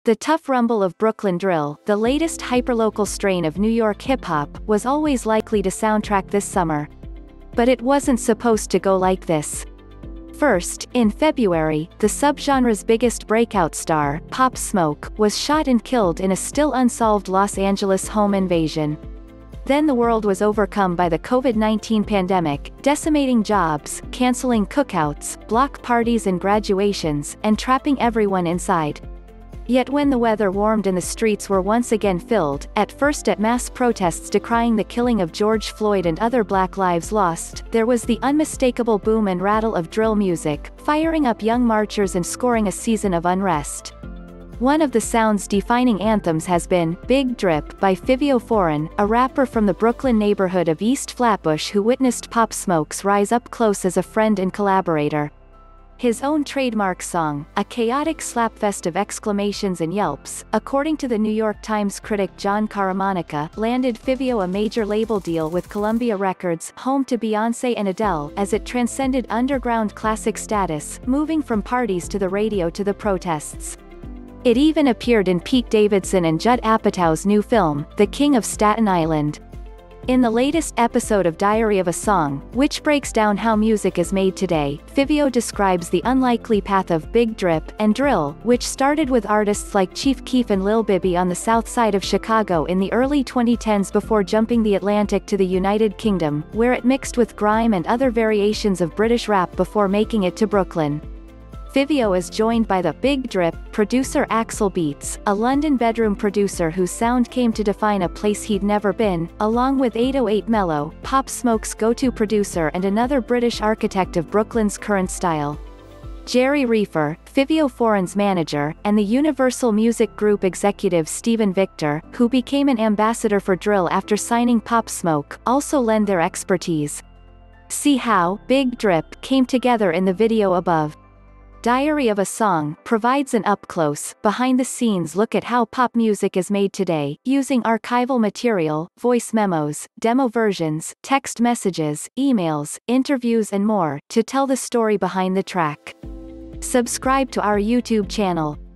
The tough rumble of Brooklyn drill, the latest hyperlocal strain of New York hip-hop, was always likely to soundtrack this summer. But it wasn't supposed to go like this. First, in February, the subgenre's biggest breakout star, Pop Smoke, was shot and killed in a still unsolved Los Angeles home invasion. Then the world was overcome by the COVID-19 pandemic, decimating jobs, canceling cookouts, block parties and graduations, and trapping everyone inside. Yet when the weather warmed and the streets were once again filled, at first at mass protests decrying the killing of George Floyd and other Black lives lost, there was the unmistakable boom and rattle of drill music, firing up young marchers and scoring a season of unrest. One of the sound's defining anthems has been Big Drip by Fivio, a rapper from the Brooklyn neighborhood of East Flatbush who witnessed Pop Smoke's rise up close as a friend and collaborator. His own trademark song, a chaotic slapfest of exclamations and yelps, according to the New York Times critic John Caramanica, landed Fivio a major label deal with Columbia Records, home to Beyoncé and Adele, as it transcended underground classic status, moving from parties to the radio to the protests. It even appeared in Pete Davidson and Judd Apatow's new film, The King of Staten Island. In the latest episode of Diary of a Song, which breaks down how music is made today, Fivio describes the unlikely path of Big Drip and drill, which started with artists like Chief Keef and Lil Bibby on the south side of Chicago in the early 2010s before jumping the Atlantic to the United Kingdom, where it mixed with grime and other variations of British rap before making it to Brooklyn. Fivio is joined by the Big Drip producer Axel Beats, a London bedroom producer whose sound came to define a place he'd never been, along with 808 Mello, Pop Smoke's go-to producer and another British architect of Brooklyn's current style. Jerry Reefer, Fivio's manager, and the Universal Music Group executive Stephen Victor, who became an ambassador for drill after signing Pop Smoke, also lend their expertise. See how Big Drip came together in the video above. Diary of a Song provides an up-close, behind-the-scenes look at how pop music is made today, using archival material, voice memos, demo versions, text messages, emails, interviews and more, to tell the story behind the track. Subscribe to our YouTube channel.